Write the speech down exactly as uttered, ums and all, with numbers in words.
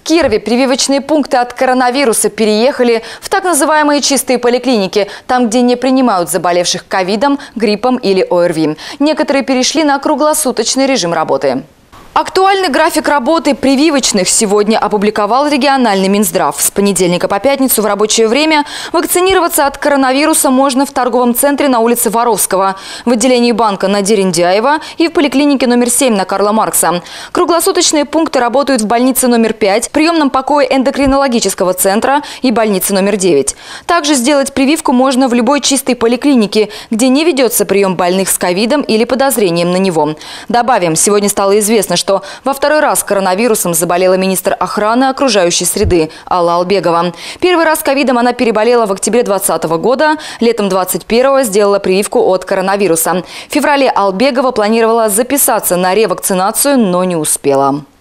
Кирове прививочные пункты от коронавируса переехали в так называемые чистые поликлиники, там, где не принимают заболевших ковидом, гриппом или ОРВИ. Некоторые перешли на круглосуточный режим работы. Актуальный график работы прививочных сегодня опубликовал региональный Минздрав. С понедельника по пятницу в рабочее время вакцинироваться от коронавируса можно в торговом центре на улице Воровского, в отделении банка на Дерендяева и в поликлинике номер семь на Карла Маркса. Круглосуточные пункты работают в больнице номер пять, приемном покое эндокринологического центра и больнице номер девять. Также сделать прививку можно в любой чистой поликлинике, где не ведется прием больных с ковидом или подозрением на него. Добавим, сегодня стало известно, что что во второй раз коронавирусом заболела министр охраны окружающей среды Алла Албегова. Первый раз ковидом она переболела в октябре двадцатого года, летом двадцать первого сделала прививку от коронавируса. В феврале Албегова планировала записаться на ревакцинацию, но не успела.